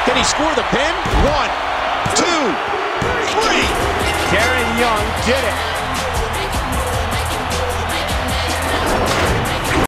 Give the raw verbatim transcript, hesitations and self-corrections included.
Can he score the pin? One, two, three. Darren Young did it.